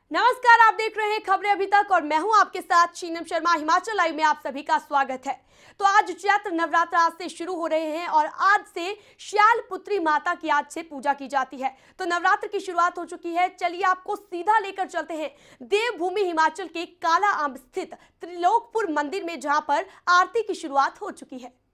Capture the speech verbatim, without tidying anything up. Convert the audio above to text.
नमस्कार, आप देख रहे हैं खबरें अभी तक और मैं हूं आपके साथ शीनम शर्मा। हिमाचल लाइव में आप सभी का स्वागत है। तो आज चैत्र नवरात्र आज से शुरू हो रहे हैं और आज से शैलपुत्री माता की आज से पूजा की जाती है। तो नवरात्र की शुरुआत हो चुकी है। चलिए आपको सीधा लेकर चलते हैं देवभूमि हिमाचल के काला अम्ब स्थित त्रिलोकपुर मंदिर में, जहां पर आरती की शुरुआत हो चुकी है।